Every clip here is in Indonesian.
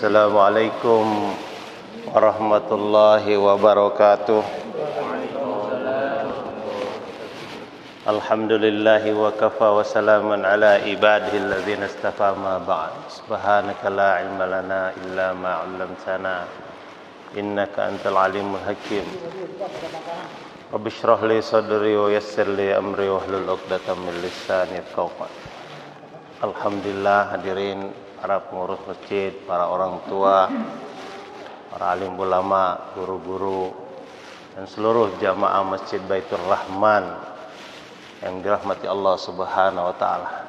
Assalamualaikum warahmatullahi wabarakatuh. Alhamdulillahi wa kafa wa salamun ala ibadihi alladhina istafa ma ba'd. Subhanaka la ilma lana illa ma 'allamtana innaka antal alimul hakim. Rabbi shrah li sadri wa yassir li amri wahlul 'uqdatam min lisani yafqahu qawli. Alhamdulillah, hadirin para pengurus masjid, para orang tua, para alim ulama, guru-guru, dan seluruh jamaah Masjid Baitur Rahman yang dirahmati Allah Subhanahu wa taala.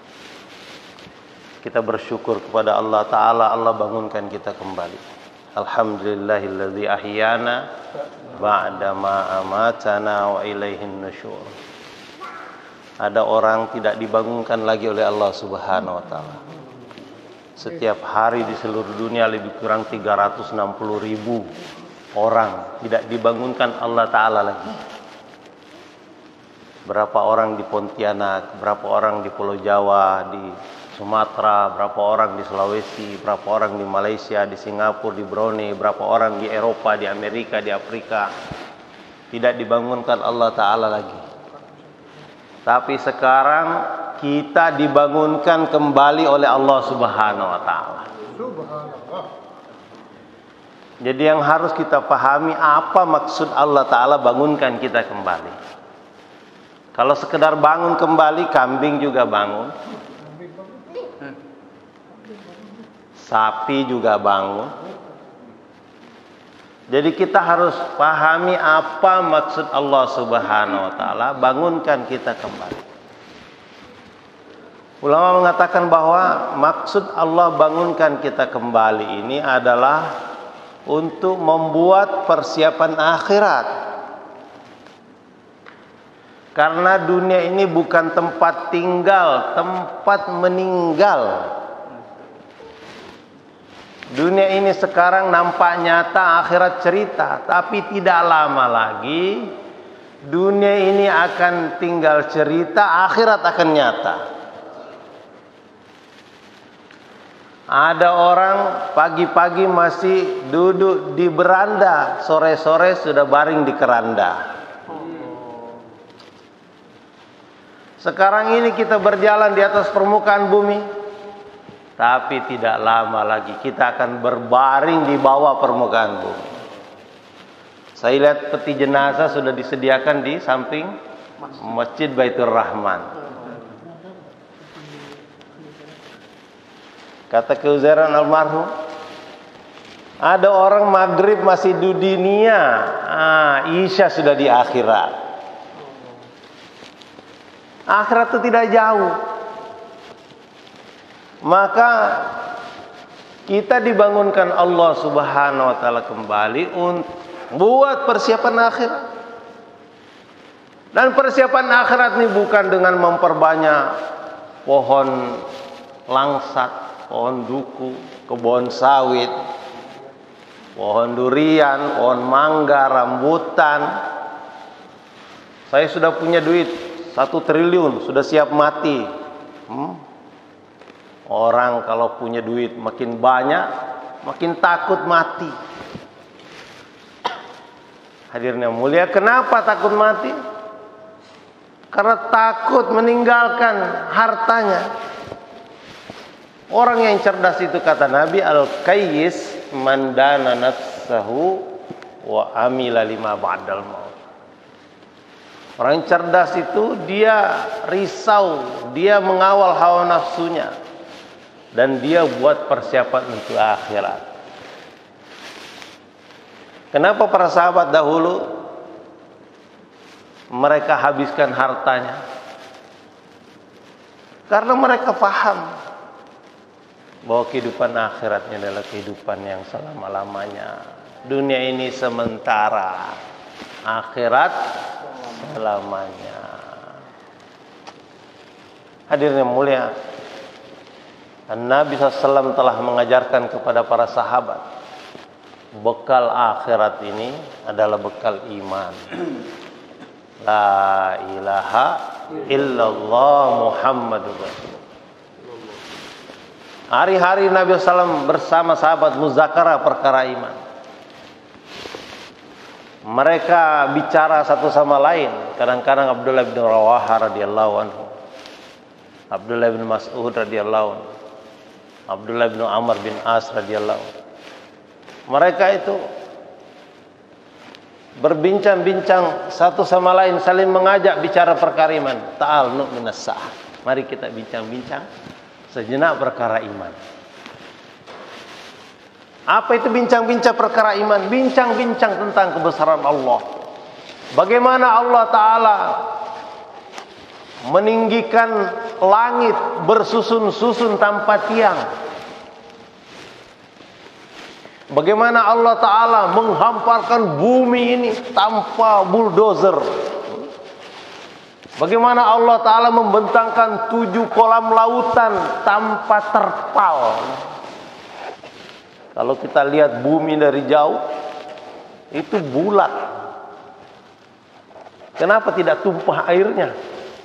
Kita bersyukur kepada Allah taala, Allah bangunkan kita kembali. Alhamdulillahilladzi ahyana ba'da ma amatana wa ilaihin nusyur. Ada orang tidak dibangunkan lagi oleh Allah Subhanahu wa taala. Setiap hari di seluruh dunia lebih kurang 360.000 orang tidak dibangunkan Allah taala lagi. Berapa orang di Pontianak, berapa orang di Pulau Jawa, di Sumatera, berapa orang di Sulawesi, berapa orang di Malaysia, di Singapura, di Brunei, berapa orang di Eropa, di Amerika, di Afrika. Tidak dibangunkan Allah taala lagi. Tapi sekarang kita dibangunkan kembali oleh Allah Subhanahu wa taala. Jadi yang harus kita pahami, apa maksud Allah taala bangunkan kita kembali. Kalau sekedar bangun kembali, kambing juga bangun, sapi juga bangun. Jadi kita harus pahami apa maksud Allah Subhanahu wa taala bangunkan kita kembali. Ulama mengatakan bahwa maksud Allah bangunkan kita kembali ini adalah untuk membuat persiapan akhirat. Karena dunia ini bukan tempat tinggal, tempat meninggal. Dunia ini sekarang nampak nyata, akhirat cerita. Tapi tidak lama lagi dunia ini akan tinggal cerita, akhirat akan nyata. Ada orang pagi-pagi masih duduk di beranda, sore-sore sudah baring di keranda. Sekarang ini kita berjalan di atas permukaan bumi, tapi tidak lama lagi kita akan berbaring di bawah permukaan bumi. Saya lihat peti jenazah sudah disediakan di samping Masjid Baitur Rahman. Kata keuzairan almarhum, ada orang maghrib masih di dunia, Isya sudah di akhirat. Akhirat itu tidak jauh. Maka kita dibangunkan Allah Subhanahu wa taala kembali untuk buat persiapan akhirat. Dan persiapan akhirat ini bukan dengan memperbanyak pohon langsat, pohon duku, kebun sawit, pohon durian, pohon mangga, rambutan. Saya sudah punya duit 1 triliun, sudah siap mati. Orang kalau punya duit makin banyak, makin takut mati. Hadirin yang mulia, kenapa takut mati? Karena takut meninggalkan hartanya. Orang yang cerdas itu, kata Nabi, al-qayyis man dana nafsahu wa amila lima ba'dal maut. Orang yang cerdas itu dia risau, dia mengawal hawa nafsunya, dan dia buat persiapan untuk akhirat. Kenapa para sahabat dahulu mereka habiskan hartanya? Karena mereka paham bahwa kehidupan akhiratnya adalah kehidupan yang selama-lamanya. Dunia ini sementara, akhirat selamanya. Hadirin yang mulia, Nabi SAW telah mengajarkan kepada para sahabat, bekal akhirat ini adalah bekal iman. La ilaha illallah Muhammadur Rasulullah. Hari-hari Nabi SAW bersama sahabat muzakarah perkara iman. Mereka bicara satu sama lain. Kadang-kadang Abdullah bin Rawaha radhiyallahu anhu, Abdullah bin Mas'ud radhiyallahu anhu, Abdullah bin Amr bin As radhiyallahu anhu. Mereka itu berbincang-bincang satu sama lain, saling mengajak bicara perkara iman. Ta'al nu'minas sa'ah. Mari kita bincang-bincang sejenak perkara iman. Apa itu bincang-bincang perkara iman? Bincang-bincang tentang kebesaran Allah. Bagaimana Allah Ta'ala meninggikan langit bersusun-susun tanpa tiang. Bagaimana Allah Ta'ala menghamparkan bumi ini tanpa bulldozer. Bagaimana Allah Ta'ala membentangkan 7 kolam lautan tanpa terpal. Kalau kita lihat bumi dari jauh, itu bulat. Kenapa tidak tumpah airnya?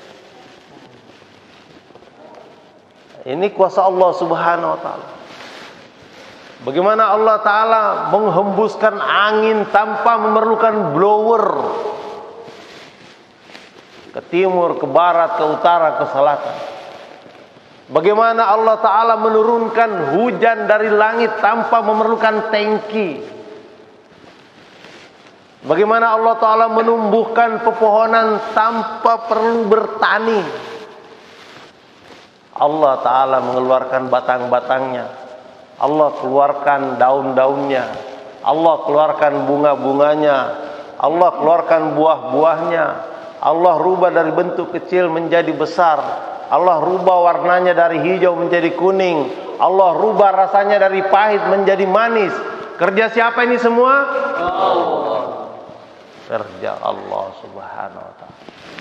Ini kuasa Allah Subhanahu wa Ta'ala. Bagaimana Allah Ta'ala menghembuskan angin tanpa memerlukan blower. Ke timur, ke barat, ke utara, ke selatan. Bagaimana Allah Ta'ala menurunkan hujan dari langit tanpa memerlukan tangki. Bagaimana Allah Ta'ala menumbuhkan pepohonan tanpa perlu bertani. Allah Ta'ala mengeluarkan batang-batangnya. Allah keluarkan daun-daunnya. Allah keluarkan bunga-bunganya. Allah keluarkan buah-buahnya. Allah rubah dari bentuk kecil menjadi besar. Allah rubah warnanya dari hijau menjadi kuning. Allah rubah rasanya dari pahit menjadi manis. Kerja siapa ini semua? Allah. Kerja Allah Subhanahu wa Ta'ala.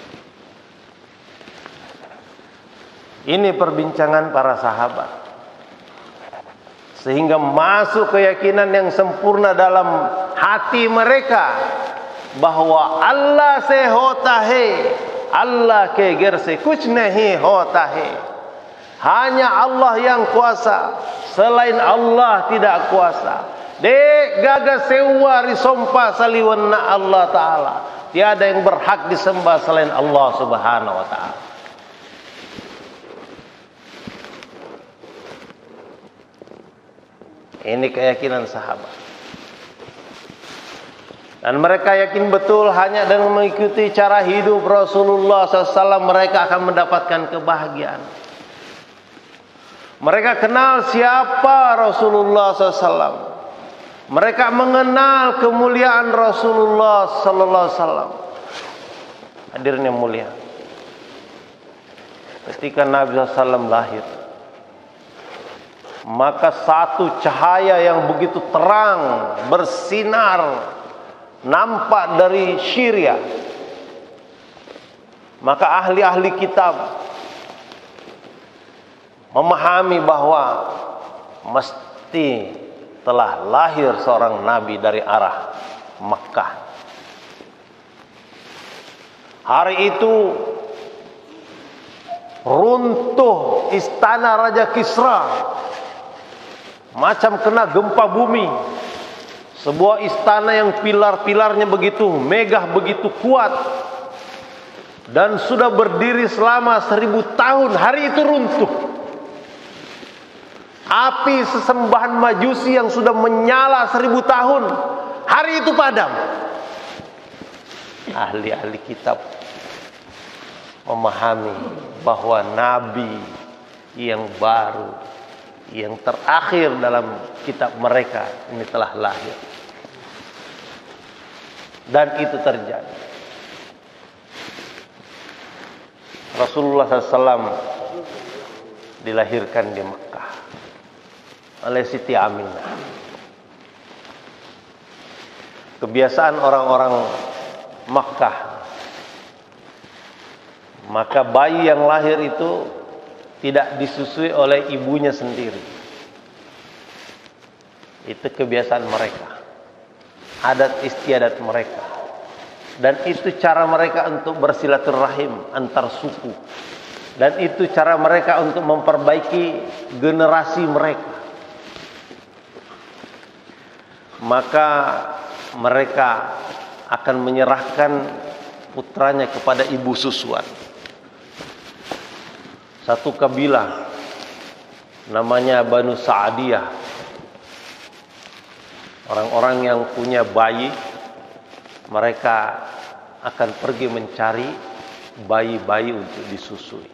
Ini perbincangan para sahabat. Sehingga masuk keyakinan yang sempurna dalam hati mereka bahwa Allah se hota hai, Allah ke ghar se kuch nahi hota hai. Hanya Allah yang kuasa, selain Allah tidak kuasa. De gaga sewa risompa saliwanna Allah Ta'ala. Tiada yang berhak disembah selain Allah Subhanahu wa Ta'ala. Ini keyakinan sahabat. Dan mereka yakin betul hanya dengan mengikuti cara hidup Rasulullah SAW mereka akan mendapatkan kebahagiaan. Mereka kenal siapa Rasulullah SAW. Mereka mengenal kemuliaan Rasulullah SAW. Hadirin yang mulia, ketika Nabi SAW lahir, maka satu cahaya yang begitu terang bersinar nampak dari Syria. Maka ahli-ahli kitab memahami bahwa mesti telah lahir seorang nabi dari arah Makkah. Hari itu runtuh istana Raja Kisra, macam kena gempa bumi. Sebuah istana yang pilar-pilarnya begitu megah, begitu kuat, dan sudah berdiri selama 1000 tahun, hari itu runtuh. Api sesembahan Majusi yang sudah menyala 1000 tahun, hari itu padam. Ahli-ahli kitab memahami bahwa nabi yang baru, yang terakhir dalam kitab mereka ini telah lahir. Dan itu terjadi. Rasulullah SAW dilahirkan di Mekah oleh Siti Aminah. Kebiasaan orang-orang Mekah, maka bayi yang lahir itu tidak disusui oleh ibunya sendiri. Itu kebiasaan mereka, adat istiadat mereka, dan itu cara mereka untuk bersilaturahim antar suku. Dan itu cara mereka untuk memperbaiki generasi mereka. Maka mereka akan menyerahkan putranya kepada ibu susuan. Satu kabilah namanya Banu Sa'diyah. Orang-orang yang punya bayi, mereka akan pergi mencari bayi-bayi untuk disusui.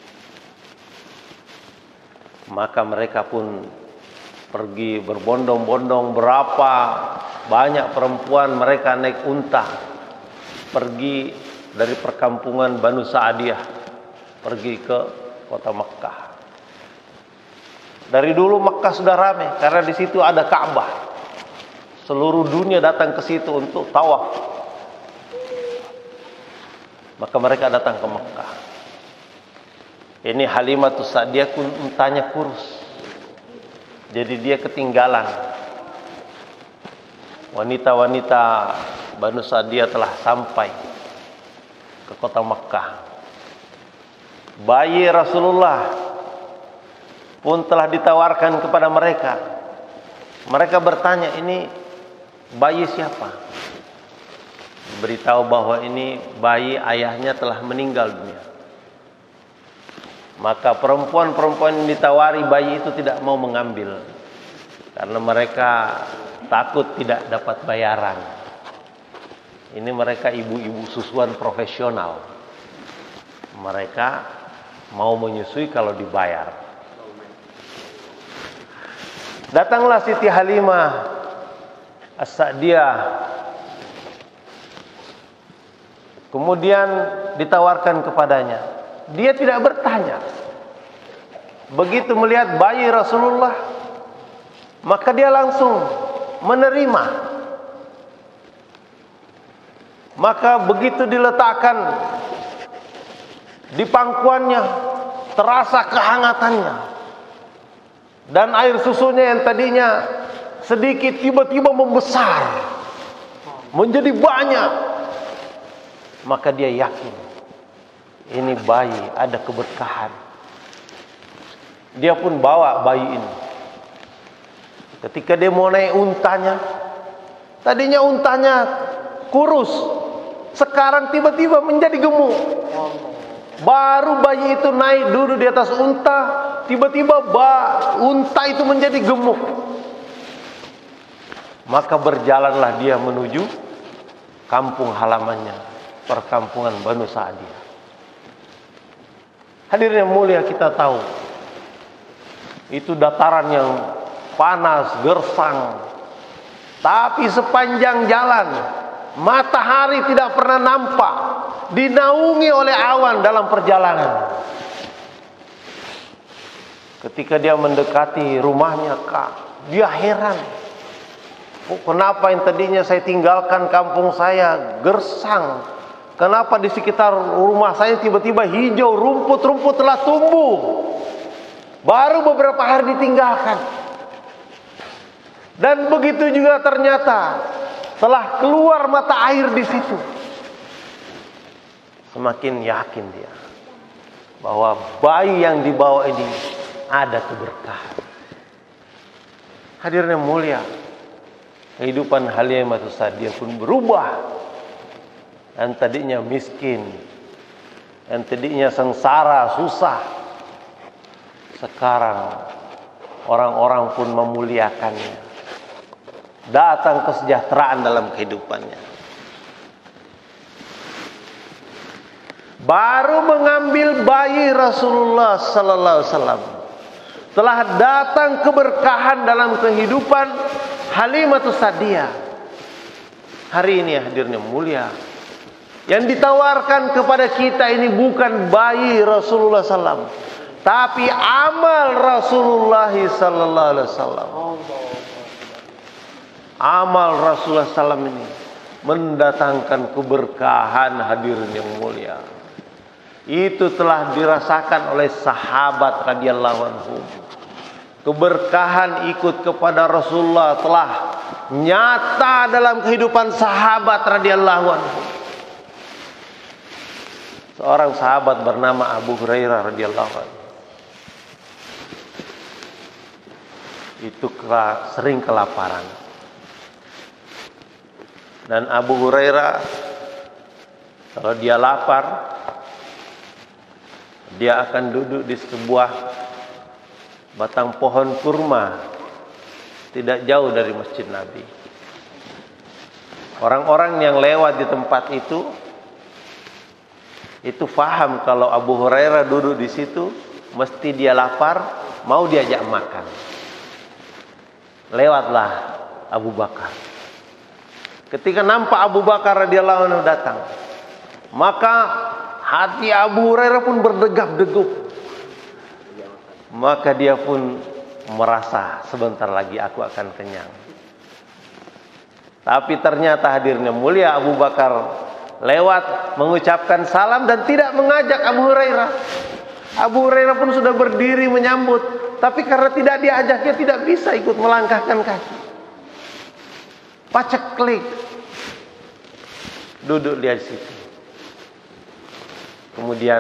Maka mereka pun pergi berbondong-bondong, berapa banyak perempuan mereka naik unta pergi dari perkampungan Banu Sa'diyah pergi ke kota Mekkah. Dari dulu Mekkah sudah ramai karena di situ ada Ka'bah. Seluruh dunia datang ke situ untuk tawaf. Maka mereka datang ke Mekkah. Ini Halimatus Sa'diyah untanya kurus. Jadi dia ketinggalan. Wanita-wanita Banu Sa'diyah telah sampai ke kota Mekkah. Bayi Rasulullah pun telah ditawarkan kepada mereka. Mereka bertanya, ini bayi siapa? Beritahu bahwa ini bayi ayahnya telah meninggal dunia. Maka perempuan-perempuan yang ditawari bayi itu tidak mau mengambil, karena mereka takut tidak dapat bayaran. Ini mereka ibu-ibu susuan profesional. Mereka mau menyusui kalau dibayar. Datanglah Siti Halimah As-Sa'diyah. Kemudian ditawarkan kepadanya. Dia tidak bertanya. Begitu melihat bayi Rasulullah, maka dia langsung menerima. Maka begitu diletakkan di pangkuannya, terasa kehangatannya. Dan air susunya yang tadinya sedikit tiba-tiba membesar menjadi banyak. Maka dia yakin ini bayi ada keberkahan. Dia pun bawa bayi ini. Ketika dia mau naik untanya, tadinya untanya kurus, sekarang tiba-tiba menjadi gemuk. Baru bayi itu naik duduk di atas unta, tiba-tiba unta itu menjadi gemuk. Maka berjalanlah dia menuju kampung halamannya, perkampungan Banu Sa'diyah. Hadirin yang mulia, kita tahu itu dataran yang panas, gersang. Tapi sepanjang jalan matahari tidak pernah nampak, dinaungi oleh awan dalam perjalanan. Ketika dia mendekati rumahnya, dia heran. Kenapa yang tadinya saya tinggalkan kampung saya gersang? Kenapa di sekitar rumah saya tiba-tiba hijau, rumput-rumput telah tumbuh? Baru beberapa hari ditinggalkan. Dan begitu juga ternyata telah keluar mata air di situ. Semakin yakin dia bahwa bayi yang dibawa ini ada keberkahan. Hadirin yang mulia, kehidupan Halimah As-Sa'diyah pun berubah. Yang tadinya miskin, yang tadinya sengsara, susah, sekarang orang-orang pun memuliakannya. Datang kesejahteraan dalam kehidupannya. Baru mengambil bayi Rasulullah sallallahu alaihi wasallam, telah datang keberkahan dalam kehidupan Halimah As-Sa'diyah. Hari ini hadirin yang mulia, yang ditawarkan kepada kita ini bukan bayi Rasulullah SAW, tapi amal Rasulullah sallallahu alaihi wasallam. Amal Rasulullah SAW ini mendatangkan keberkahan, hadirin yang mulia. Itu telah dirasakan oleh sahabat radhiyallahu anhum. Keberkahan ikut kepada Rasulullah telah nyata dalam kehidupan sahabat radhiyallahu anhum. seorang sahabat bernama Abu Hurairah radhiyallahu anhu. Itu sering kelaparan. Dan Abu Hurairah kalau dia lapar, dia akan duduk di sebuah batang pohon kurma tidak jauh dari Masjid Nabi. Orang-orang yang lewat di tempat itu paham kalau Abu Hurairah duduk di situ, mesti dia lapar, mau diajak makan. Lewatlah Abu Bakar. Ketika nampak Abu Bakar radhiyallahu anhu datang, maka hati Abu Hurairah pun berdegap-degup. Maka dia pun merasa sebentar lagi aku akan kenyang. Tapi ternyata hadirnya mulia Abu Bakar lewat mengucapkan salam dan tidak mengajak Abu Hurairah. Abu Hurairah pun sudah berdiri menyambut, tapi karena tidak diajak dia tidak bisa ikut melangkahkan kaki. Paceklik. Duduk dia di situ. Kemudian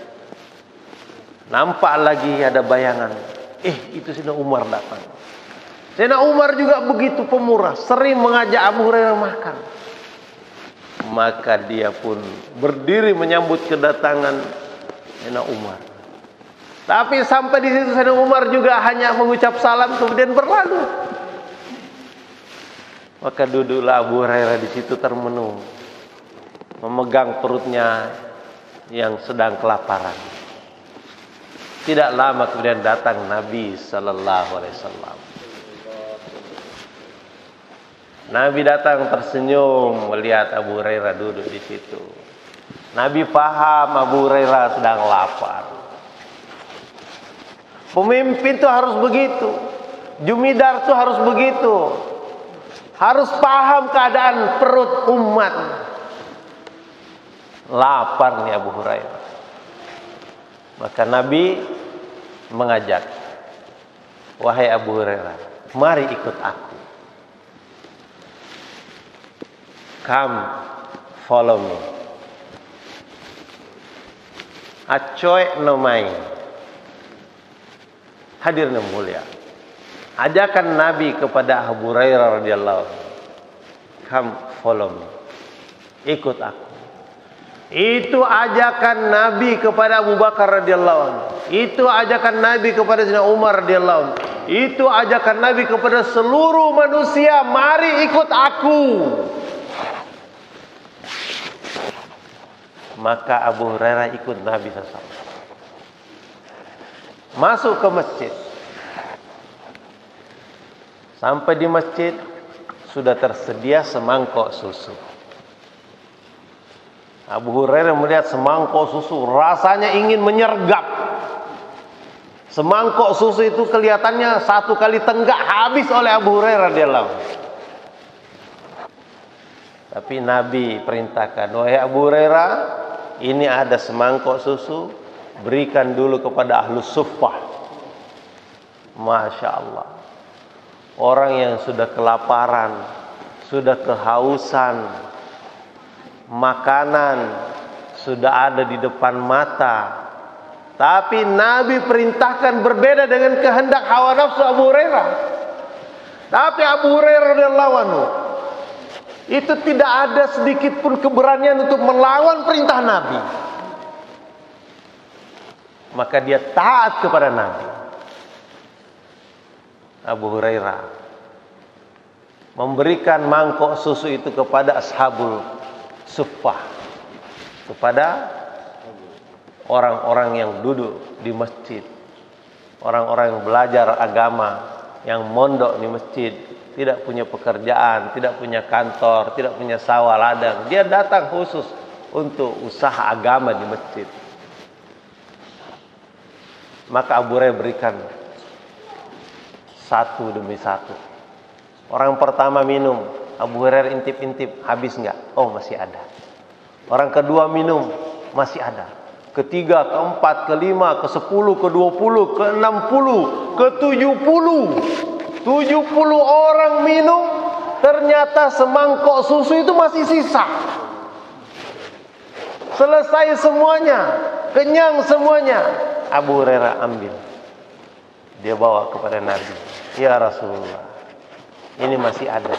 nampak lagi ada bayangan. Itu Sayyidina Umar datang. Sayyidina Umar juga begitu pemurah, sering mengajak Abu Hurairah makan. Maka dia pun berdiri menyambut kedatangan Sayyidina Umar. Tapi sampai di situ Sayyidina Umar juga hanya mengucap salam kemudian berlalu. Maka duduklah Abu Hurairah di situ termenung, memegang perutnya yang sedang kelaparan. Tidak lama kemudian datang Nabi sallallahu alaihi wasallam. Nabi datang tersenyum melihat Abu Hurairah duduk di situ. Nabi paham Abu Hurairah sedang lapar. Pemimpin itu harus begitu. Jumidar itu harus begitu. Harus paham keadaan perut umat. Lapar nih Abu Hurairah. Maka Nabi mengajak, wahai Abu Hurairah, mari ikut aku. Come, follow me. Acoy nomai. Hadirnya mulia. Ajakan Nabi kepada Abu Hurairah radhiyallahu anhu. Come, follow me. Ikut aku. Itu ajakan Nabi kepada Abu Bakar radhiyallahu anhu. Itu ajakan Nabi kepada Sayyidina Umar radhiyallahu anhu. Itu ajakan Nabi kepada seluruh manusia, mari ikut aku. Maka Abu Hurairah ikut Nabi SAW. Masuk ke masjid. Sampai di masjid sudah tersedia semangkok susu. Abu Hurairah melihat semangkok susu, rasanya ingin menyergap. Semangkok susu itu kelihatannya satu kali tenggak habis oleh Abu Hurairah radhiyallahu anhu. Tapi Nabi perintahkan, wahai Abu Hurairah, ini ada semangkok susu, berikan dulu kepada ahlus suffah. Masya Allah. Orang yang sudah kelaparan, sudah kehausan, makanan sudah ada di depan mata, tapi Nabi perintahkan berbeda dengan kehendak hawa nafsu Abu Hurairah. Tapi Abu Hurairah radhiyallahu anhu itu tidak ada sedikit pun keberanian untuk melawan perintah Nabi. Maka dia taat kepada Nabi. Abu Hurairah memberikan mangkok susu itu kepada ashabul suffah, kepada orang-orang yang duduk di masjid, orang-orang yang belajar agama, yang mondok di masjid, tidak punya pekerjaan, tidak punya kantor, tidak punya sawah ladang. Dia datang khusus untuk usaha agama di masjid. Maka Abu Hurairah berikan satu demi satu. Orang pertama minum, Abu Hurairah intip-intip, habis enggak? Oh, masih ada. Orang kedua minum, masih ada. Ketiga, keempat, kelima, ke-10, ke-20, ke-60, ke-70. 70 orang minum, ternyata semangkok susu itu masih sisa. selesai semuanya, kenyang semuanya. Abu Hurairah ambil, dia bawa kepada Nabi. Ya Rasulullah, ini masih ada.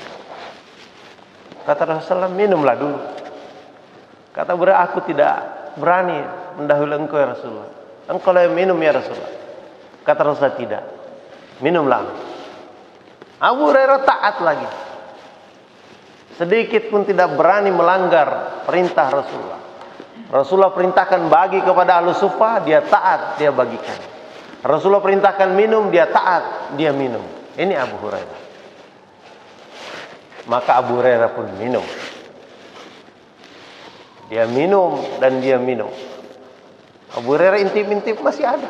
Kata Rasulullah, minumlah dulu. Kata Abu Hurairah, aku tidak berani mendahului engkau ya Rasulullah. Engkau yang minum ya Rasulullah. Kata Rasulullah, tidak, minumlah. Abu Hurairah taat lagi. Sedikit pun tidak berani melanggar perintah Rasulullah. Rasulullah perintahkan bagi kepada ahlu suffah, dia taat, dia bagikan. Rasulullah perintahkan minum, dia taat, dia minum. Ini Abu Hurairah. Maka Abu Hurairah pun minum. Dia minum dan dia minum. Abu Hurairah intip-intip masih ada.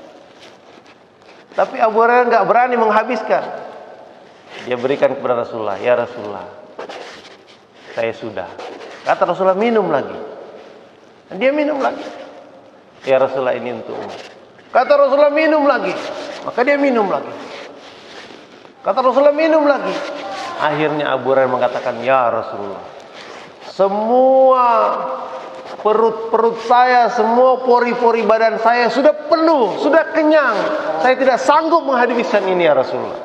Tapi Abu Hurairah enggak berani menghabiskan. Dia berikan kepada Rasulullah. Ya Rasulullah, saya sudah. Kata Rasulullah, minum lagi. Dan dia minum lagi. Ya Rasulullah, ini untukmu. Kata Rasulullah, minum lagi. Maka dia minum lagi. Kata Rasulullah, minum lagi. Akhirnya Abu Hurairah mengatakan, ya Rasulullah, semua perut saya, semua pori-pori badan saya sudah penuh, sudah kenyang. Saya tidak sanggup menghabiskan ini ya Rasulullah.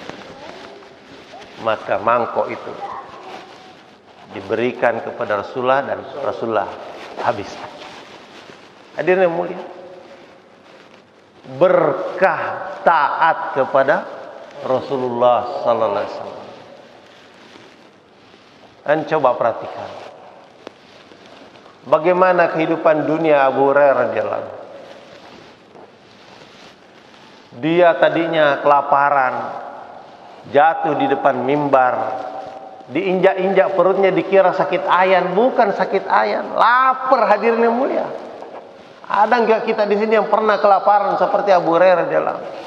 Maka mangkok itu diberikan kepada Rasulullah dan Rasulullah habiskan. Hadirin yang mulia, berkah taat kepada Rasulullah sallallahu alaihi wasallam. Dan coba perhatikan bagaimana kehidupan dunia Abu Hurairah radhiyallahu anhu. Dia tadinya kelaparan, jatuh di depan mimbar, diinjak-injak perutnya, dikira sakit ayan. Bukan sakit ayan, lapar. Hadirin yang mulia, ada enggak kita di sini yang pernah kelaparan seperti Abu Hurairah radhiyallahu anhu?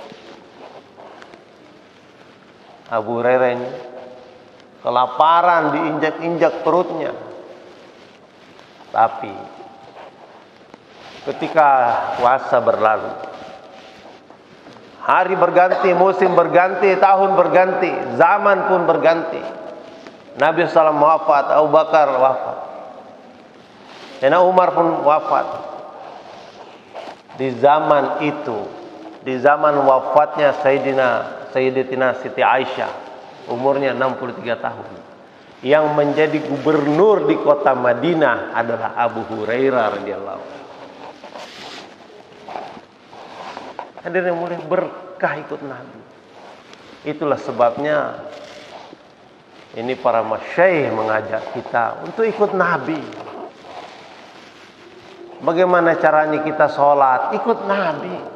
Abu Hurairah ini kelaparan, diinjak-injak perutnya. Tapi ketika puasa berlalu, hari berganti, musim berganti, tahun berganti, zaman pun berganti. Nabi SAW wafat, Abu Bakar wafat, dan Umar pun wafat. Di zaman itu, di zaman wafatnya Sayyidatina Siti Aisyah, umurnya 63 tahun, yang menjadi gubernur di kota Madinah adalah Abu Hurairah radhiyallahu anhu. Hadirin yang mulia, berkah ikut Nabi. Itulah sebabnya ini para masyayikh mengajak kita untuk ikut Nabi. Bagaimana caranya kita sholat? Ikut Nabi.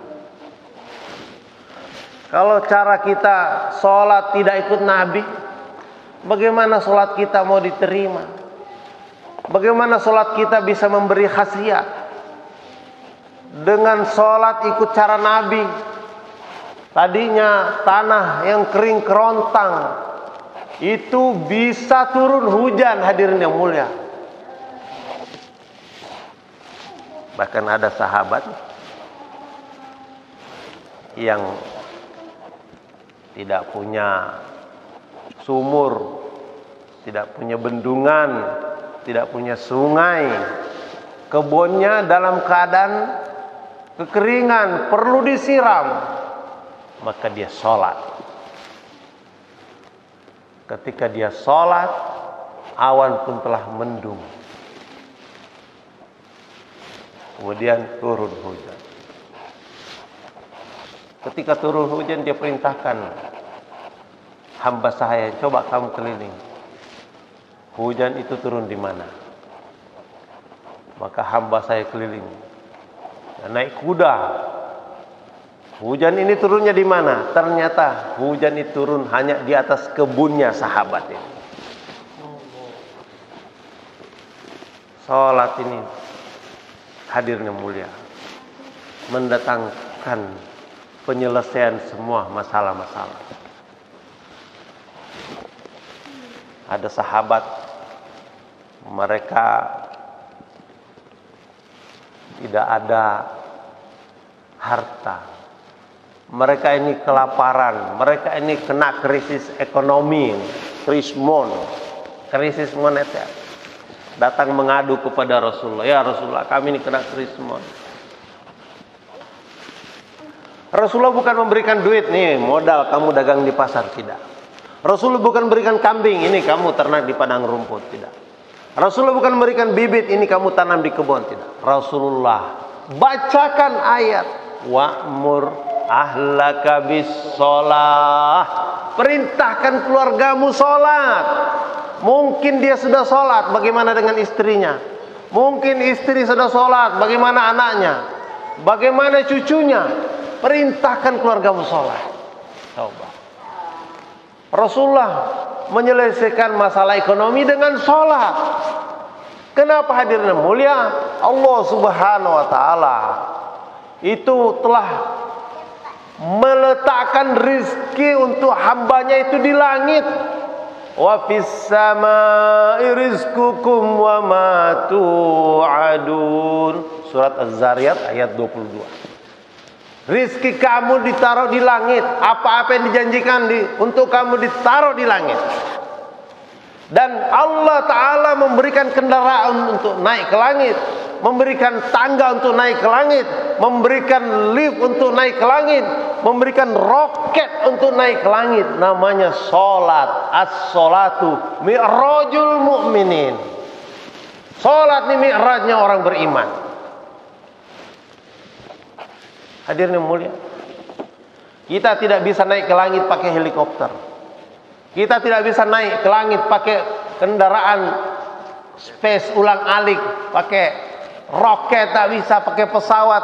Kalau cara kita sholat tidak ikut Nabi, bagaimana sholat kita mau diterima? Bagaimana sholat kita bisa memberi khasiat? Dengan sholat ikut cara Nabi, tadinya tanah yang kering kerontang, itu bisa turun hujan. Hadirin yang mulia, bahkan ada sahabat yang tidak punya sumur, tidak punya bendungan, tidak punya sungai, kebunnya dalam keadaan kekeringan, perlu disiram, maka dia sholat. Ketika dia sholat, awan pun telah mendung, kemudian turun hujan. Ketika turun hujan, dia perintahkan hamba saya, coba kamu keliling, hujan itu turun di mana? Maka hamba saya keliling, naik kuda. Hujan ini turunnya di mana? Ternyata hujan itu turun hanya di atas kebunnya sahabat ini. Salat ini, hadirin yang mulia, mendatangkan penyelesaian semua masalah-masalah. Ada sahabat, mereka tidak ada harta, mereka ini kelaparan, mereka ini kena krisis ekonomi, krisis moneter. datang mengadu kepada Rasulullah, ya Rasulullah kami ini kena keris semua. Rasulullah bukan memberikan duit, nih modal kamu dagang di pasar, tidak. Rasulullah bukan memberikan kambing, ini kamu ternak di padang rumput, tidak. Rasulullah bukan memberikan bibit, ini kamu tanam di kebun, tidak. Rasulullah bacakan ayat wa'mur ahlaka bis sholah, perintahkan keluargamu sholat. Mungkin dia sudah sholat, bagaimana dengan istrinya? Mungkin istri sudah sholat, bagaimana anaknya? Bagaimana cucunya? Perintahkan keluargamu sholat. Coba. Rasulullah menyelesaikan masalah ekonomi dengan sholat. Kenapa hadirin mulia? Allah Subhanahu wa taala itu telah meletakkan rizki untuk hambanya itu di langit. Wa fis samai rizqukum wa ma tu'adun. Surat Az-Zariyat ayat 22. Rizki kamu ditaruh di langit. Apa-apa yang dijanjikan untuk kamu ditaruh di langit. Dan Allah Ta'ala memberikan kendaraan untuk naik ke langit, memberikan tangga untuk naik ke langit, memberikan lift untuk naik ke langit, memberikan roket untuk naik ke langit. Namanya sholat. As-sholatu mi'rajul mu'minin. Sholat ini mi'rajnya orang beriman. Hadirin yang mulia, kita tidak bisa naik ke langit pakai helikopter. Kita tidak bisa naik ke langit pakai kendaraan space ulang alik, pakai roket, tak bisa pakai pesawat.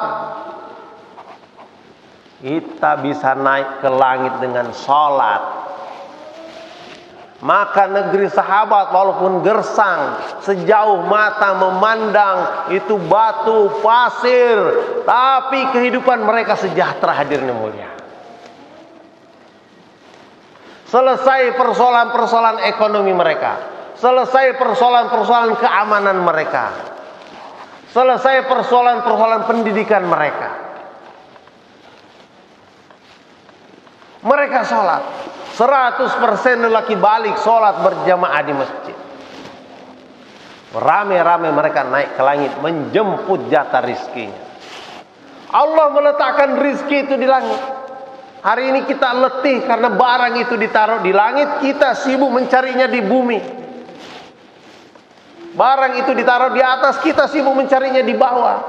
Kita bisa naik ke langit dengan sholat. Maka negeri sahabat walaupun gersang, sejauh mata memandang itu batu, pasir, tapi kehidupan mereka sejahtera, hadirin yang mulia. Selesai persoalan-persoalan ekonomi mereka, selesai persoalan-persoalan keamanan mereka, selesai persoalan-persoalan pendidikan mereka. Mereka sholat 100% lelaki balik sholat berjamaah di masjid. Rame-rame mereka naik ke langit menjemput jatah rizkinya. Allah meletakkan rizki itu di langit. Hari ini kita letih karena barang itu ditaruh di langit, kita sibuk mencarinya di bumi. Barang itu ditaruh di atas, kita sibuk mencarinya di bawah.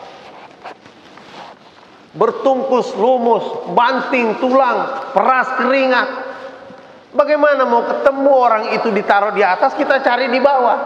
Bertungkus lumus, banting tulang, peras keringat. Bagaimana mau ketemu orang itu ditaruh di atas, kita cari di bawah.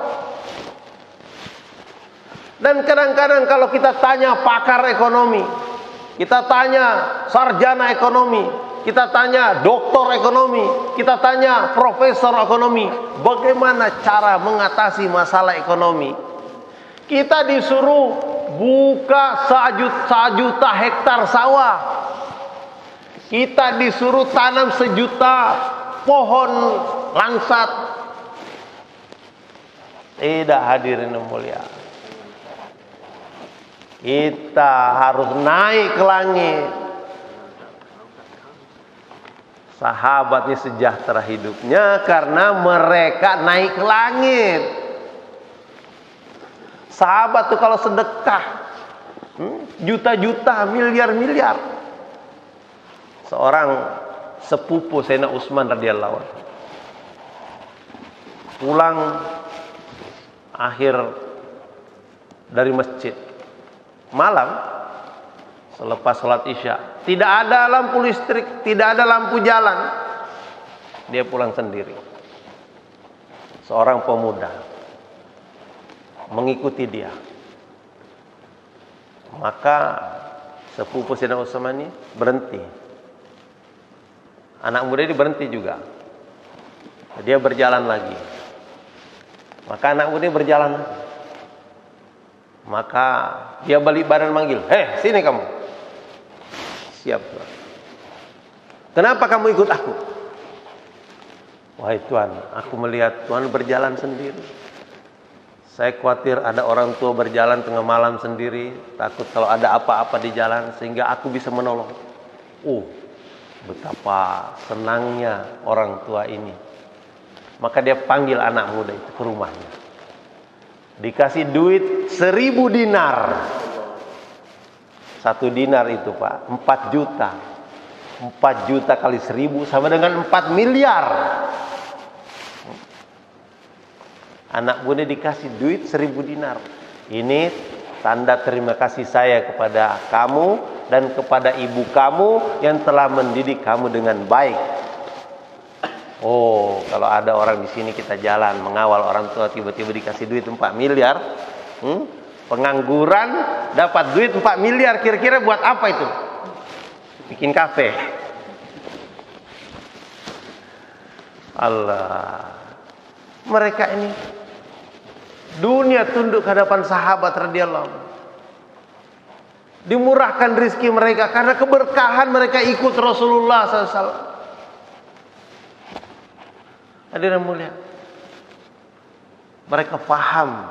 Dan kadang-kadang kalau kita tanya pakar ekonomi, kita tanya sarjana ekonomi, kita tanya doktor ekonomi, kita tanya profesor ekonomi, bagaimana cara mengatasi masalah ekonomi? Kita disuruh buka sejuta hektar sawah. Kita disuruh tanam 1 juta pohon langsat. Tidak, hadirin yang mulia. Kita harus naik ke langit. Sahabatnya sejahtera hidupnya karena mereka naik ke langit. Sahabat tuh kalau sedekah juta-juta, miliar-miliar. Seorang sepupu Sayyidina Utsman radhiyallahu anhu pulang akhir dari masjid malam selepas sholat isya, tidak ada lampu listrik, tidak ada lampu jalan, dia pulang sendiri. Seorang pemuda mengikuti dia. Maka sepupu Sayyidina Utsman ini berhenti. Anak muda ini berhenti juga. Dia berjalan lagi. Maka anak muda ini berjalan lagi. Maka dia balik badan manggil, "Hei, sini kamu." "Siap, Tuan." "Kenapa kamu ikut aku?" "Wahai Tuan, aku melihat Tuan berjalan sendiri. Saya khawatir ada orang tua berjalan tengah malam sendiri, takut kalau ada apa-apa di jalan sehingga aku bisa menolong." Betapa senangnya orang tua ini. Maka dia panggil anak muda itu ke rumahnya. Dikasih duit 1000 dinar. 1 dinar itu Pak 4 juta. 4 juta kali 1000 sama dengan 4 miliar. Anak bunda dikasih duit 1000 dinar. Ini tanda terima kasih saya kepada kamu dan kepada ibu kamu yang telah mendidik kamu dengan baik. Oh, kalau ada orang di sini kita jalan mengawal orang tua tiba-tiba dikasih duit 4 miliar, pengangguran dapat duit 4 miliar, kira-kira buat apa itu? Bikin kafe. Allah. Mereka ini dunia tunduk ke hadapan sahabat radhiyallahu anhu. Dimurahkan rezeki mereka karena keberkahan mereka ikut Rasulullah SAW. Hadirin mulia, mereka paham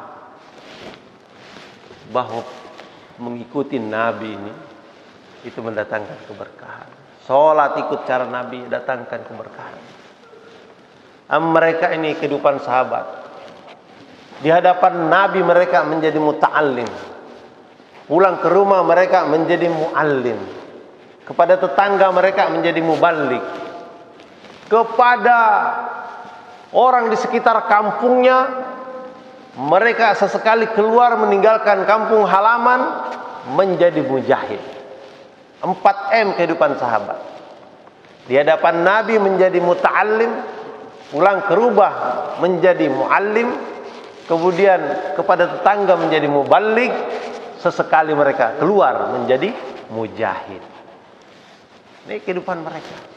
bahwa mengikuti Nabi ini itu mendatangkan keberkahan. Sholat ikut cara Nabi datangkan keberkahan. Mereka ini kehidupan sahabat. Di hadapan Nabi mereka menjadi muta'allim. Pulang ke rumah mereka menjadi mu'allim. Kepada tetangga mereka menjadi muballigh. Kepada orang di sekitar kampungnya, mereka sesekali keluar meninggalkan kampung halaman menjadi mujahid. 4M kehidupan sahabat. Di hadapan Nabi menjadi muta'allim, pulang ke rumah menjadi muallim, kemudian kepada tetangga menjadi muballigh, sesekali mereka keluar menjadi mujahid. Ini kehidupan mereka.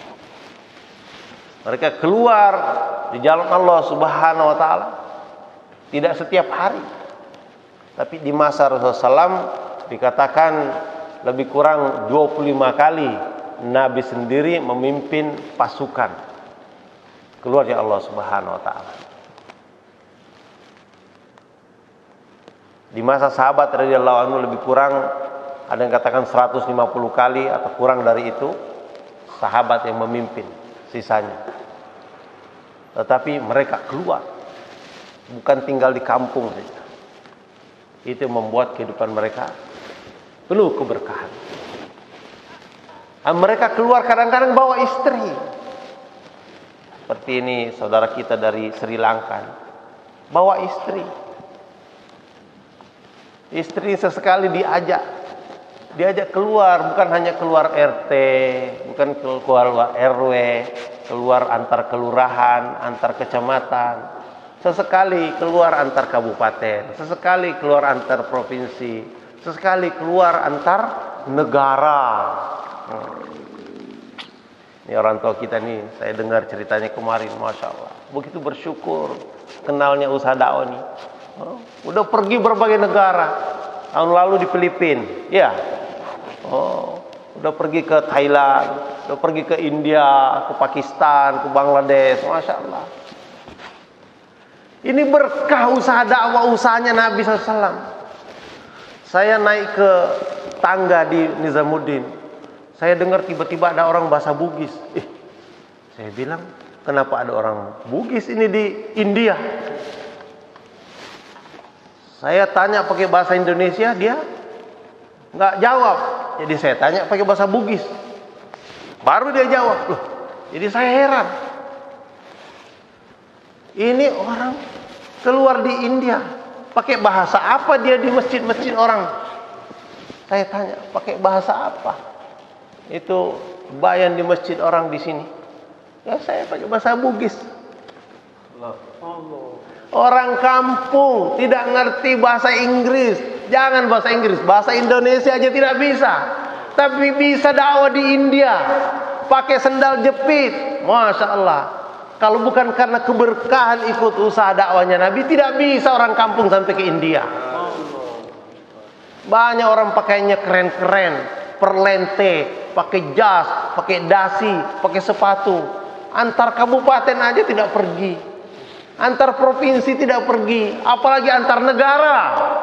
Mereka keluar di jalan Allah Subhanahu wa taala tidak setiap hari. Tapi di masa Rasulullah SAW dikatakan lebih kurang 25 kali Nabi sendiri memimpin pasukan keluar dari Allah Subhanahu wa taala. Di masa sahabat radhiyallahu anhu lebih kurang ada yang katakan 150 kali atau kurang dari itu sahabat yang memimpin sisanya. Tetapi mereka keluar, bukan tinggal di kampung saja. Itu membuat kehidupan mereka penuh keberkahan. Mereka keluar kadang-kadang bawa istri. Seperti ini saudara kita dari Sri Lanka, bawa istri. Istri sesekali diajak keluar, bukan hanya keluar RT, bukan keluar RW, keluar antar kelurahan, antar kecamatan, sesekali keluar antar kabupaten, sesekali keluar antar provinsi, sesekali keluar antar negara. Ini orang tua kita nih, saya dengar ceritanya kemarin, Masya Allah, begitu bersyukur kenalnya usaha dakwah nih. Udah pergi berbagai negara. Tahun lalu di Filipina, ya. Udah pergi ke Thailand, udah pergi ke India, ke Pakistan, ke Bangladesh, Masya Allah. Ini berkah usaha dakwah, usahanya Nabi SAW. Saya naik ke tangga di Nizamuddin, saya dengar tiba-tiba ada orang bahasa Bugis. Saya bilang, kenapa ada orang Bugis ini di India? Saya tanya pakai bahasa Indonesia, dia nggak jawab. Jadi saya tanya pakai bahasa Bugis, baru dia jawab. Loh, jadi saya heran. Ini orang keluar di India, pakai bahasa apa dia di masjid-masjid orang? Saya tanya, pakai bahasa apa? Itu bayan di masjid orang di sini. Ya saya pakai bahasa Bugis. Orang kampung tidak ngerti bahasa Inggris. Jangan bahasa Inggris, bahasa Indonesia aja tidak bisa. Tapi bisa dakwah di India, pakai sendal jepit. Masya Allah. Kalau bukan karena keberkahan ikut usaha dakwahnya Nabi, tidak bisa orang kampung sampai ke India. Banyak orang pakainya keren-keren, perlente, pakai jas, pakai dasi, pakai sepatu. Antar kabupaten aja tidak pergi. Antar provinsi tidak pergi, apalagi antar negara.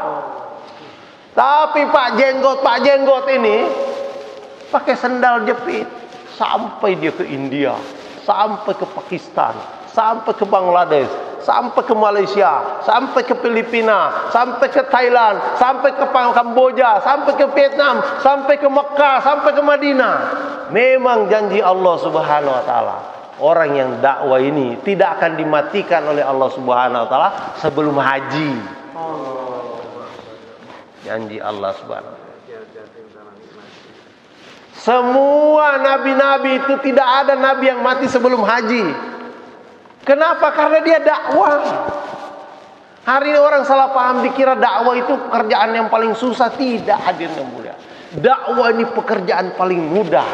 Tapi Pak Jenggot ini pakai sendal jepit sampai dia ke India, sampai ke Pakistan, sampai ke Bangladesh, sampai ke Malaysia, sampai ke Filipina, sampai ke Thailand, sampai ke Kamboja, sampai ke Vietnam, sampai ke Mekah, sampai ke Madinah. Memang janji Allah Subhanahu wa taala, orang yang dakwah ini tidak akan dimatikan oleh Allah Subhanahu wa taala sebelum haji. Janji Allah Subhanahu wa taala. Semua nabi-nabi itu tidak ada nabi yang mati sebelum haji. Kenapa? Karena dia dakwah. Hari ini orang salah paham, dikira dakwah itu pekerjaan yang paling susah. Tidak, hadirin yang mulia. Dakwah ini pekerjaan paling mudah.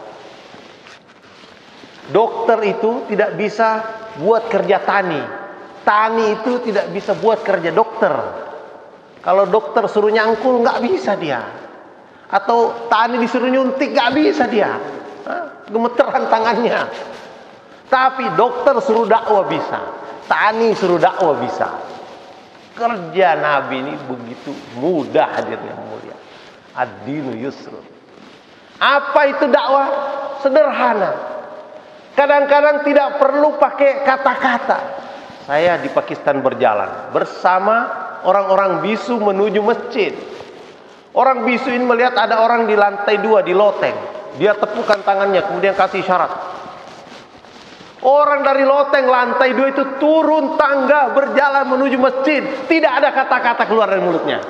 Dokter itu tidak bisa buat kerja tani. Tani itu tidak bisa buat kerja dokter. Kalau dokter suruh nyangkul, nggak bisa dia. Atau tani disuruh nyuntik, nggak bisa dia. Gemeteran tangannya. Tapi dokter suruh dakwah bisa, tani suruh dakwah bisa. Kerja Nabi ini begitu mudah, hadirin yang mulia. Ad-dinu yusrun. Apa itu dakwah? Sederhana. Kadang-kadang tidak perlu pakai kata-kata. Saya di Pakistan berjalan bersama orang-orang bisu menuju masjid. Orang bisu ini melihat ada orang di lantai 2 di loteng. Dia tepukan tangannya, kemudian kasih isyarat. Orang dari loteng lantai 2 itu turun tangga berjalan menuju masjid. Tidak ada kata-kata keluar dari mulutnya.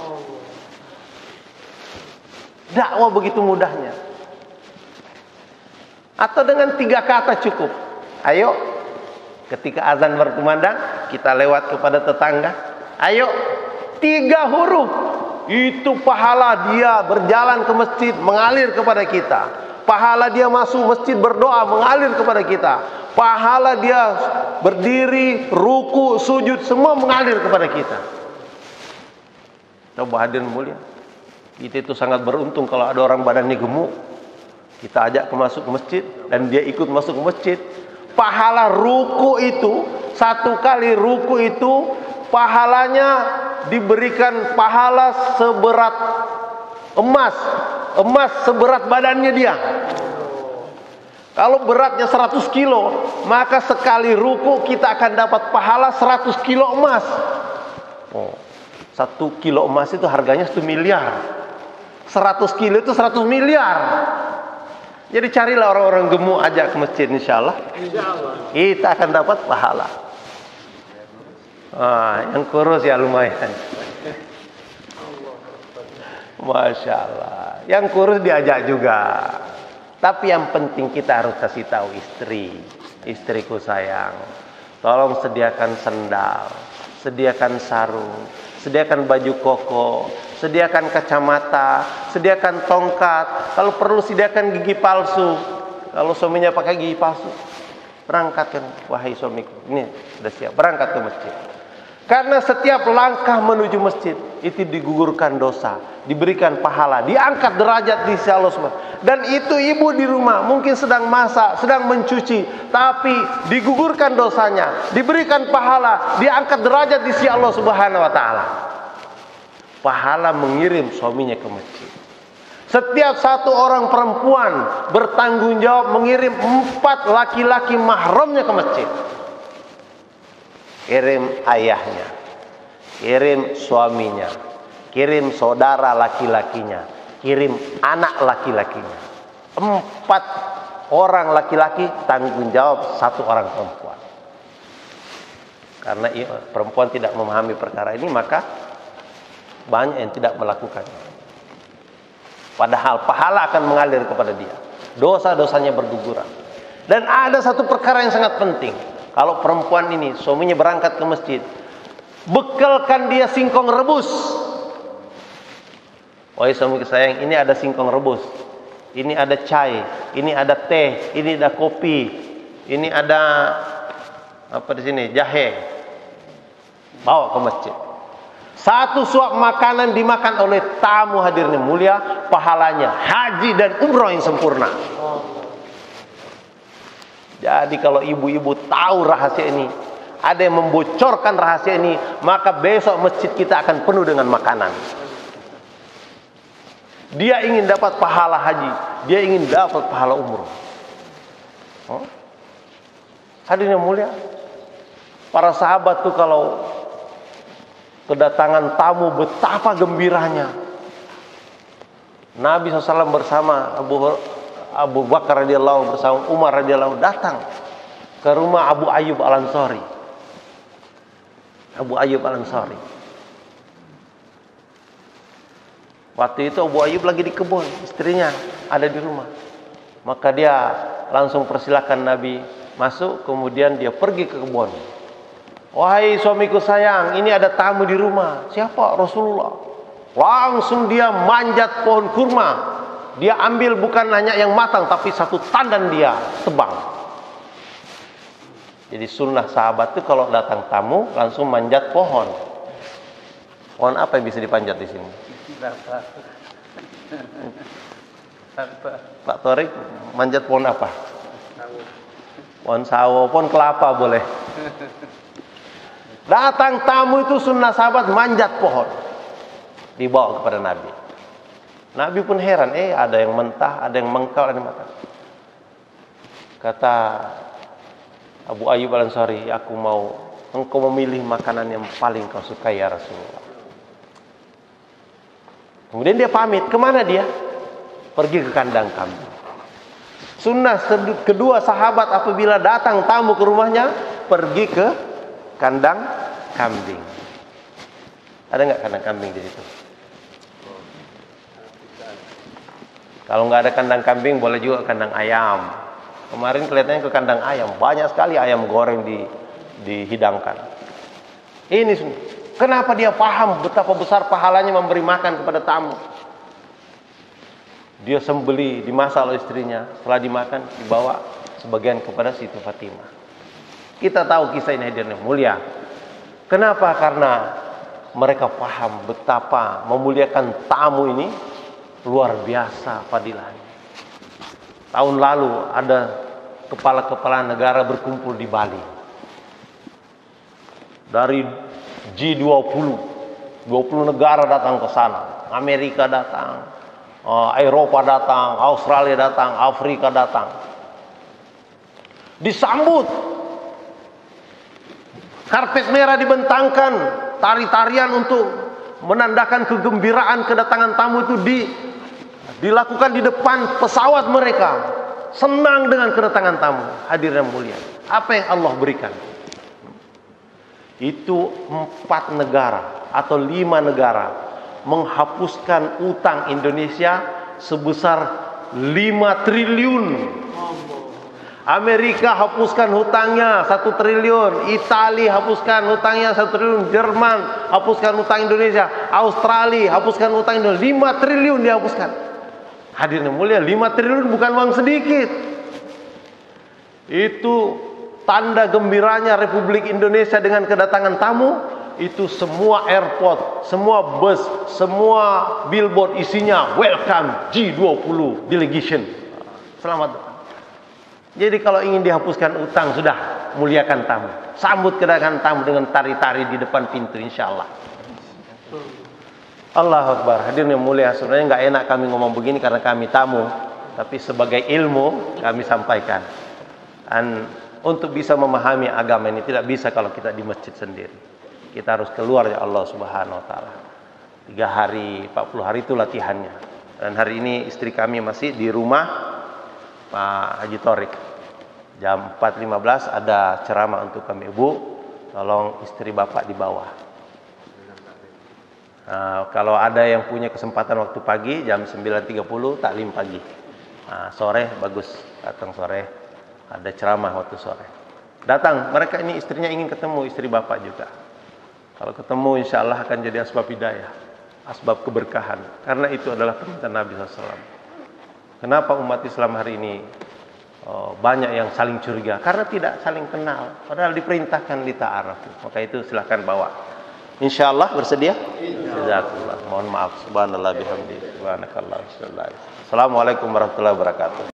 Dakwah begitu mudahnya. Atau dengan 3 kata cukup. Ayo, ketika azan berkumandang, kita lewat kepada tetangga. Ayo, 3 huruf. Itu pahala dia berjalan ke masjid mengalir kepada kita. Pahala dia masuk masjid berdoa mengalir kepada kita. Pahala dia berdiri, ruku, sujud, semua mengalir kepada kita. Coba hadirin mulia, kita itu sangat beruntung kalau ada orang badannya gemuk, kita ajak masuk ke masjid dan dia ikut masuk ke masjid. Pahala ruku itu, 1 kali ruku itu pahalanya diberikan pahala seberat emas. Emas seberat badannya dia. Kalau beratnya 100 kilo, maka sekali ruku kita akan dapat pahala 100 kilo emas. 1 kilo emas itu harganya 1 miliar. 100 kilo itu 100 miliar. Jadi carilah orang-orang gemuk, ajak ke masjid, insyaallah. Kita akan dapat pahala. Yang kurus ya lumayan. Masya Allah. Yang kurus diajak juga. Tapi yang penting kita harus kasih tahu istri. Istriku sayang, tolong sediakan sendal, sediakan sarung, sediakan baju koko, sediakan kacamata, sediakan tongkat. Kalau perlu sediakan gigi palsu. Kalau suaminya pakai gigi palsu, berangkatkan, wahai suamiku, ini sudah siap, berangkat ke masjid. Karena setiap langkah menuju masjid itu digugurkan dosa, diberikan pahala, diangkat derajat di sisi Allah SWT. Dan itu ibu di rumah mungkin sedang masak, sedang mencuci, tapi digugurkan dosanya, diberikan pahala, diangkat derajat di sisi Allah Subhanahu wa taala. Pahala mengirim suaminya ke masjid. Setiap 1 orang perempuan bertanggung jawab mengirim 4 laki-laki mahramnya ke masjid. Kirim ayahnya, kirim suaminya, kirim saudara laki-lakinya, kirim anak laki-lakinya. 4 orang laki-laki tanggung jawab 1 orang perempuan. Karena perempuan tidak memahami perkara ini, maka banyak yang tidak melakukannya. Padahal pahala akan mengalir kepada dia, dosa-dosanya berguguran. Dan ada satu perkara yang sangat penting. Kalau perempuan ini suaminya berangkat ke masjid, bekalkan dia singkong rebus. Wahai suami sayang, ini ada singkong rebus, ini ada chai, ini ada teh, ini ada kopi, ini ada apa di sini, jahe. Bawa ke masjid. 1 suap makanan dimakan oleh tamu hadirin mulia, pahalanya haji dan umroh yang sempurna. Jadi kalau ibu-ibu tahu rahasia ini, ada yang membocorkan rahasia ini, maka besok masjid kita akan penuh dengan makanan. Dia ingin dapat pahala haji, dia ingin dapat pahala umroh. Hadirin yang mulia, Para sahabat tuh kalau kedatangan tamu betapa gembiranya. Nabi SAW bersama Abu Bakar radhiyallahu bersama Umar radhiyallahu datang ke rumah Abu Ayyub Al-Ansari. Abu Ayyub Al-Ansari. Waktu itu Abu Ayyub lagi di kebun, istrinya ada di rumah. Maka dia langsung persilakan Nabi masuk, kemudian dia pergi ke kebun. Wahai suamiku sayang, ini ada tamu di rumah. Siapa? Rasulullah. Langsung dia manjat pohon kurma. Dia ambil bukan hanya yang matang, tapi satu tandan dia tebang. Jadi sunnah sahabat itu kalau datang tamu langsung manjat pohon. Pohon apa yang bisa dipanjat di sini? Pak Torik manjat pohon apa? Pohon sawo, pohon kelapa boleh. Datang tamu itu sunnah sahabat manjat pohon, dibawa kepada Nabi. Nabi pun heran, ada yang mentah, ada yang mengkal, ada yang matang. Kata Abu Ayyub Al-Ansari, aku mau engkau memilih makanan yang paling kau sukai ya Rasulullah. Kemudian dia pamit, kemana dia? Pergi ke kandang kambing. Sunnah kedua sahabat apabila datang tamu ke rumahnya, pergi ke kandang kambing. Ada nggak kandang kambing di situ? Kalau nggak ada kandang kambing, boleh juga kandang ayam. Kemarin kelihatannya ke kandang ayam, banyak sekali ayam goreng dihidangkan. Ini kenapa dia paham betapa besar pahalanya memberi makan kepada tamu. Dia sembeli, dimasak oleh istrinya, setelah dimakan dibawa sebagian kepada Siti Fatimah. Kita tahu kisah ini hadirnya mulia. Kenapa? Karena mereka paham betapa memuliakan tamu ini luar biasa fadilahnya. Tahun lalu ada kepala-kepala negara berkumpul di Bali. Dari G20, 20 negara datang ke sana. Amerika datang, Eropa datang, Australia datang, Afrika datang. Disambut. Karpet merah dibentangkan, tari-tarian untuk menandakan kegembiraan kedatangan tamu itu dilakukan di depan pesawat mereka. Senang dengan kedatangan tamu, hadirnya mulia. Apa yang Allah berikan? Itu 4 negara atau 5 negara menghapuskan utang Indonesia sebesar 5 triliun. Amerika hapuskan hutangnya 1 triliun, Italia hapuskan hutangnya 1 triliun, Jerman hapuskan hutang Indonesia, Australia hapuskan hutang Indonesia, 5 triliun dihapuskan. Hadirnya mulia, 5 triliun bukan uang sedikit. Itu tanda gembiranya Republik Indonesia dengan kedatangan tamu. Itu semua airport, semua bus, semua billboard isinya welcome G20 delegation. Selamat datang. Jadi kalau ingin dihapuskan utang, sudah muliakan tamu. Sambut kedatangan tamu dengan tari-tari di depan pintu, insyaallah. Allahu Akbar. Hadirin yang mulia, sebenarnya nggak enak kami ngomong begini karena kami tamu, tapi sebagai ilmu kami sampaikan. Dan untuk bisa memahami agama ini tidak bisa kalau kita di masjid sendiri. Kita harus keluar ya Allah Subhanahu wa taala. 3 hari, 40 hari itu latihannya. Dan hari ini istri kami masih di rumah Pak Haji Torik. Jam 4.15 ada ceramah untuk kami ibu. Tolong istri bapak di bawah. Kalau ada yang punya kesempatan waktu pagi jam 9.30 taklim pagi. Sore bagus, datang sore. Ada ceramah waktu sore. Datang, mereka ini istrinya ingin ketemu istri bapak juga. Kalau ketemu insya Allah akan jadi asbab hidayah, asbab keberkahan. Karena itu adalah perintah Nabi SAW. Kenapa umat Islam hari ini banyak yang saling curiga? Karena tidak saling kenal. Padahal diperintahkan li ta'arafu. Maka itu silahkan bawa. Insya Allah bersedia? Jazakallah. Mohon maaf. Subhanallah bihamdi. Subhanakallah. Assalamualaikum warahmatullahi wabarakatuh.